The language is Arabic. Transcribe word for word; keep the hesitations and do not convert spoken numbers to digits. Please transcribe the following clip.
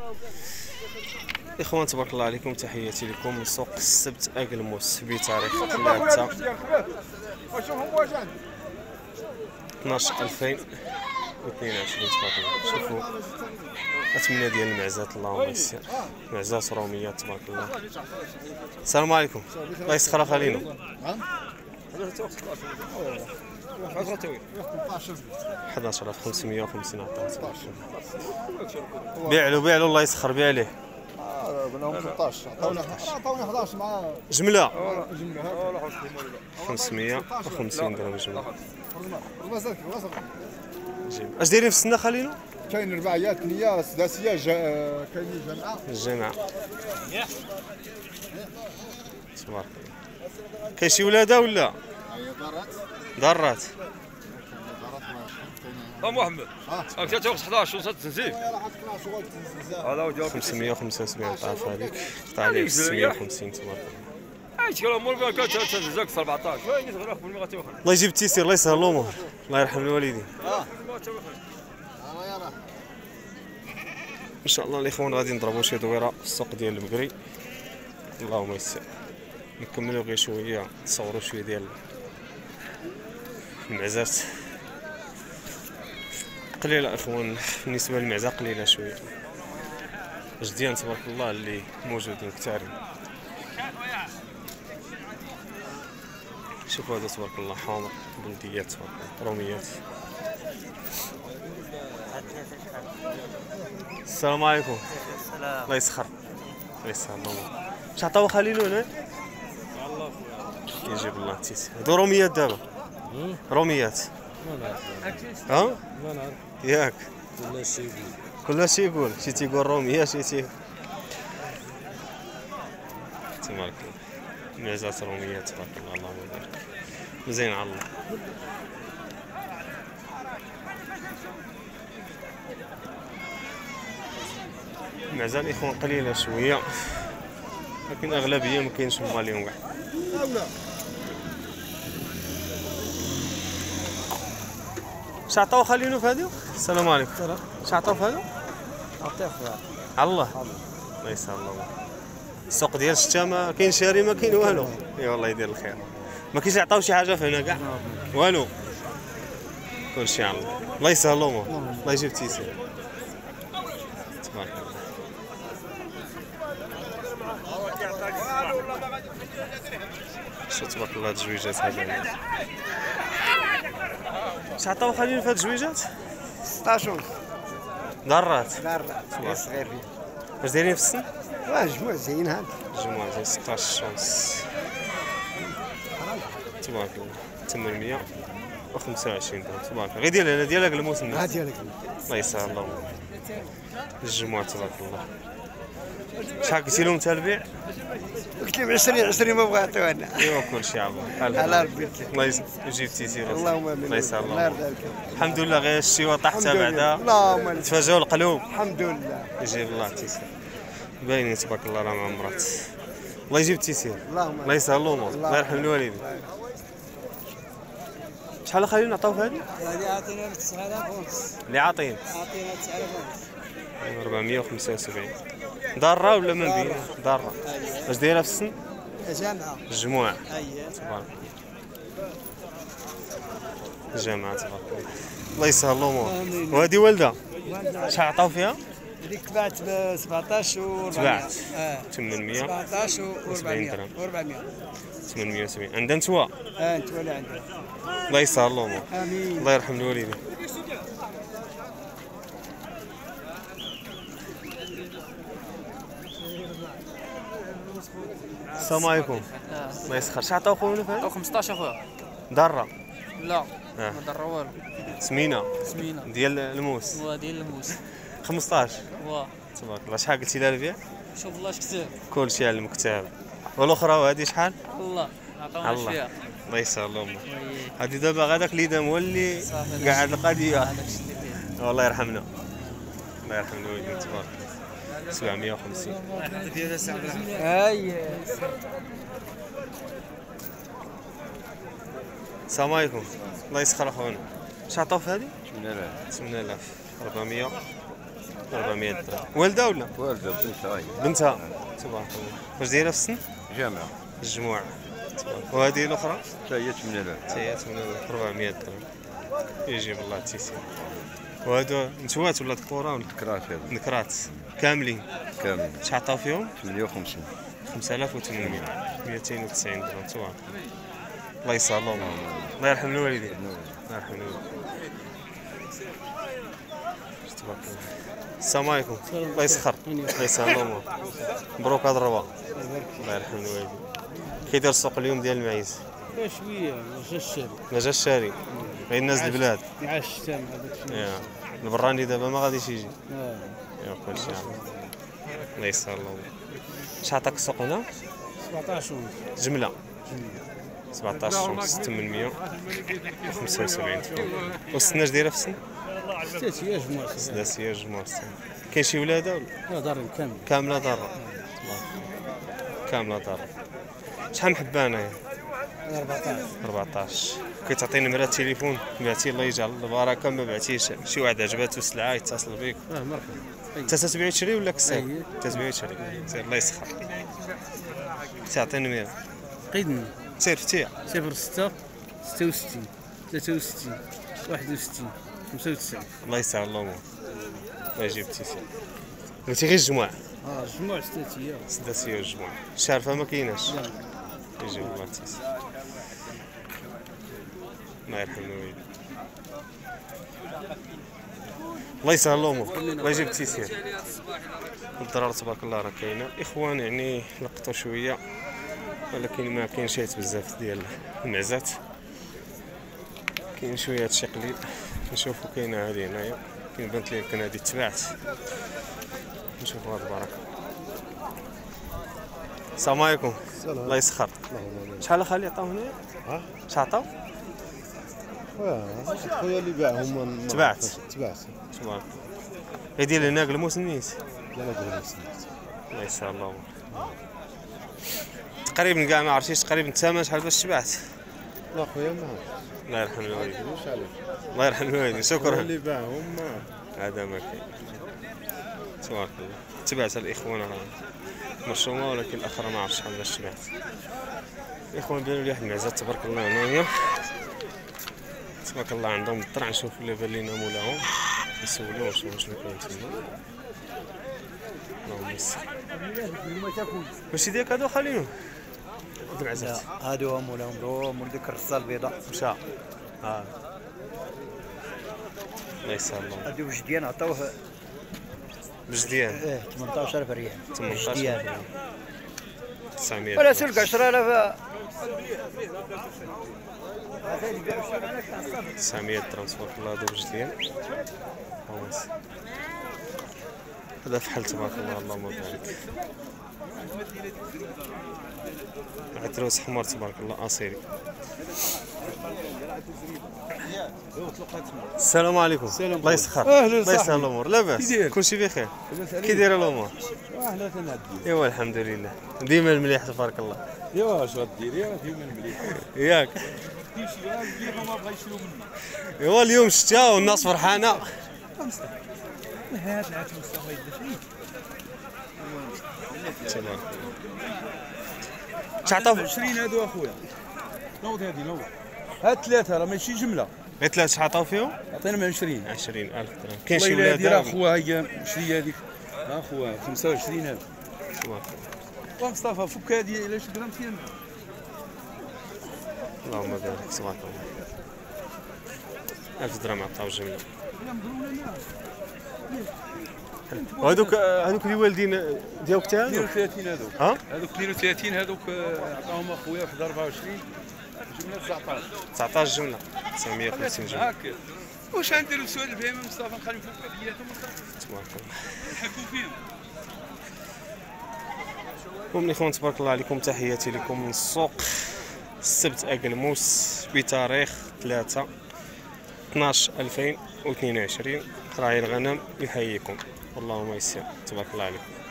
اخوان تبارك الله عليكم، تحياتي لكم من سوق السبت اقلموس بتاريخ ثلاثة اثناش ألفين واثنين وعشرين. تبارك الله. شوفوا اثمنه ديال المعزات، اللهم يسر، معزات روميات تبارك الله. السلام عليكم. الله يسخر خلينا. أحد عشر ألف وخمسمية وخمسين عطاو. بيع له بيع له الله يسخر، بيع ليه. قلنا ثلاثطاش، عطاونا عطاونا أحد مع جمله خمسمية وخمسين درهم جمله. اش دايرين في السنه خلينو؟ كاين رباعيات، ثنيه، سداسيه، جا... كاين جماعه الجماعه. تبارك الله. كاين شي ولاده ولا؟ دارات دارات. اه محمد اه كنت واخد أحد عشر وصلت تنزيل هذا هو خمسمية وخمسة وسبعين عطاف هذيك، قطع عليه ستمية وخمسين. تبارك الله. ايش كلام مول كانت تنزل سبعطاش وين تغرق من مئة وخمسين. الله يجيب التيسير، الله يسهل الامور، الله يرحم الوالدين. اه ان شاء الله الاخوان غادي نضربوا شي دويره في السوق ديال البقري، اللهم يسر. نكملوا غير شويه، نصوروا شويه ديال المعزات قليله اخوان، بالنسبه للمعزه قليله شويه. جديان تبارك الله اللي موجودين كثارين. شوفوا هذا تبارك الله، حاضر بلديات تبارك الله، روميات. السلام عليكم. السلام. الله يسخر، الله يسهل الامور. اش عطاو خليلو هنا؟ يجيب الله التيسير. هادو روميات دابا؟ روميات. ها؟ ما نعرف. ياك كل شيء يقول. كل شيء يقول، شي تيقول رومية، شي تي تبارك الله. معزات روميات تبارك الله، اللهم بارك. مزيان على الله. المعزة الاخوان قليلة شوية، لكن اغلبية ما كاينش هما اليوم كاع. اش عطاو خلينو في هادو؟ السلام عليكم. اش عطاو في هادو؟ عطيه خويا. على الله. الله يسهل الله. السوق ديال الشتا ما كاين شاري، ما كاين والو. اي والله يدير الخير. ما كاينش يعطاو شي حاجه في هنا كاع والو، كلشي على الله. الله يسهل الامور، الله يجيب التيسير. تبارك الله. شو تبارك الله هاد الزويجات هذا. اش عطاو خليل في هاد الزويجات؟ ستطاش ونص. ضرات دارات صغير فيه. واش دايرين في السن؟ واه جموع زين هاد. جمعة ديال ستطاش ونص. تبارك الله. ثمنمية وخمسة وعشرين درهم. تبارك الله. غير ديال هنا ديال هاك الموسم. ها ديالك. الله يسهل الله. الجمعة تبارك الله. شحال قلتي لهم تاع البيع؟ قلت لهم عشرين عشرين ما بغا يعطيوها لنا. ايوا كلشي على الله. على ربي. الله يجيب التيسير. اللهم امين. الله يسهل الله الله. يرضى عليك. الحمد لله غير الشيوه طاحتها بعدا. اللهم امين. تفاجئوا القلوب. الحمد لله. يجيب الله التيسير. باينين تبارك الله راه معمرات. الله يجيب التيسير. اللهم الله يسهل الامور، الله يرحم الوالدين. شحال خلينا نعطيو في هذه؟ هذه عطينا تسعة آلاف ونص. اللي عاطين عطينا تسعة آلاف ونص. أربعمية وخمسة وسبعين. ضاره ولا ما بين؟ ضاره. واش دايره في السن؟ جامعة. الجموع. أييه. تبارك الله. الجامعة تبارك الله. الله يسهل الامور. وهذه والده؟ شحال عطاو فيها؟ هذيك تباعت ب سبعطاش و تباعت اه ثمنمية سبعطاش و وسبعين أربعمية درهم. أربعمية. ثمنمية وسبعين. عندها نتوى؟ اه انت ولا عندك. الله يسهل الامور. امين. الله يرحم الوالدين. السلام عليكم. الله يسخر. شحال عطاو خونا في هذا؟ خمسطاش اخويا. ضاره. لا اه. ما ضر والو. سمينه سمينة. ديال الموس. هو ديال الموس. خمسطاش. هو تبارك الله. شحال قلتي لها البيع؟ شوف الله اش كتب. كلشي على المكتب. والاخرى وهذه شحال؟ الله عطاونا الله. فيها. الله يسهل الامور. وي. هذه دابا غاداك اللي دام هو اللي صافي. قاعد القضيه. هذاك الشيء اللي فيه. والله يرحمنا. الله يرحم الوالدين تبارك الله. سبعمية وخمسين. اي السلام عليكم. الله يسخر اخونا. اش عطاو في هذه؟ ثمانية آلاف. ثمانية آلاف. أربعمية أربعمية درهم. والده ولا؟ والده بنتها هي. بنتها تبارك الله. واش دايره في السن؟ جامعة. الجموع. تبارك. وهذه الاخرى؟ حتى هي ثمانية آلاف. حتى هي ثمانية آلاف أربعمية درهم. يجيب الله التيسير. وهادو نتوات ولا ذكورة ولا؟ كرات هذا. نكرات كاملين. كامل. شحال عطاو فيهم؟ ثمانية وخمسين. خمسة آلاف وثمانمية. مئتين وتسعين درهم تبارك. الله يسهلهم. الله يرحم الوالدين. الله يرحم الوالدين. تبارك الله. السلام عليكم. الله يسخر. الله يسهلهم. مبروك هاد الروا. الله يرحم الوالدين. كي داير السوق اليوم ديال المعيز؟ شويه ما جا الشاري ما جا الشاري غير الناس البلاد مع الشتاء مع داك الشيء. يا البراني دابا ما غاديش يجي. اه يا كلشي عام. الله يسهل الله. شحال عطاك السوق هنا؟ سبعطاش ونص جمله سبعطاش ونص ثمنمية وخمسة وسبعين فيهم. والسناج دايره في السن؟ ثلاث جموع ثلاث جموع السن. كاين شي ولاده ولا؟ لا دار كامل كامله دار كامله دار. شحال محبانه هي؟ أربعطاش أربعطاش. كتعطيني نمرة التليفون بعتي الله يجعل البركه، ما بعتيش شي واحد عجباتو السلعه يتصل بك. اه مرحبا. انت تتبيع وتشري ولا كساب؟ أيه. تتبيع وتشري. سير الله يسخر. تعطيني نمرة. قيدني سير فتيح. صفر ستة ستة وستين ثلاثة وستين واحد وستين خمسة وتسعين. الله يسهل الامور. الله يجيب التيسير. قلتي غير الجموع. اه جموع ثلاث ايام. سداسية والجموع. الشارفة ما كايناش. لا يجيب الله التيسير. الله يرحم الوالدين. الله يسهل الامور. الله يجيب التيسير. الضرر تبارك الله راه كاينه. اخوان يعني لقطوا شويه ولكن ما كاينش بزاف ديال المعزات. كاين شويه هادشي قليل. نشوفوا كاينه هذه هنايا. كاين بنت لي يمكن هذه تباعت. نشوفوا هذا البركه. السلام عليكم. الله يسخر. شحال اخالي عطاو هنايا؟ ها؟ شحال عطاو؟ خويا اللي باعهم تبعت. تبعت. تبارك الله. هي ديال هناك الموس النيس. لا لا ديال السنة. الله يسهل الله. تقريبا كاع ما عرفتيش تقريبا الثمن شحال باش تبعت؟ لا خويا ما الله يرحم الوالدين. عرفتش عليك. الله يرحم الوالدين. شكرا. اللي باعهم ما هذا ما كاين. تبارك الله. تبعت الاخوان راه مرشومه ولكن الاخرى ما عرفتش شحال باش تبعت. الاخوان بانوا لي واحد المعزات تبارك الله هنايا. تبارك الله عندهم الطرع. نشوف اللي بان لينا مولاهم نسولو ونشوفو شنو كاين تما. اللهم يسر. واش ديالك هادو خاليهم؟ هاد المعزات. هادو هما مولاهم دو مول ديك الرصه البيضاء. مشى. اه الله يسهل الله. هادو بجديان عطاوه بجديان. ايه ثمنطاش ألف ريال. ثمنطاش بجديان. تسعمية. ولا سلك عشرة آلاف. تسعمية درهم تبارك الله. هادو بجديان. اللهم يسر. هذا فحل تبارك الله. اللهم بارك. عتروس حمر تبارك الله اصيلي. السلام عليكم. الله يسخر. الله يسهل الامور. لاباس كلشي بخير. كي دايره الامور؟ اهلا تنعدي. ايوا الحمد لله ديما مليح تبارك الله. ايوا اش غديري ديما مليح. ياك ايوا اليوم شتاء والناس فرحانه. هذا العاد مستوى يدفي. تمام. شعطاو عشرين هادو اخويا. نوض هادي نوض. هاد ثلاثة راه ماشي جملة. غير ثلاث شعطاو فيهم؟ عطينا من عشرين. عشرين ألف درهم. كاين شي والله ولاد راه خويا هي شري هذيك. ها خويا خمسة وعشرين ألف. ومصطفى فك هادي علاش درهمتين. اللهم بارك تبارك الله. ألف درهم عطاو جمله. وهذوك هذوك اللي والدين ديالك تا اثنين وثلاثين هذوك. ها؟ هذوك اثنين وثلاثين هذوك عطاهم اخويا واحد أربعة وعشرين جمله تسعطاش. تسعطاش جمله. تسعمية وخمسين جمله. هاك واش غنديروا سؤال البهيمه مصطفى نخليو فوق هدياتهم تبارك الله. نحكوا فيهم. المهم الاخوان تبارك الله عليكم. تحياتي لكم من السوق السبت أقلموس بتاريخ ثلاثة اثناش ألفين واثنين وعشرين. راعي الغنم يحييكم. اللهم يسر تبارك الله عليكم.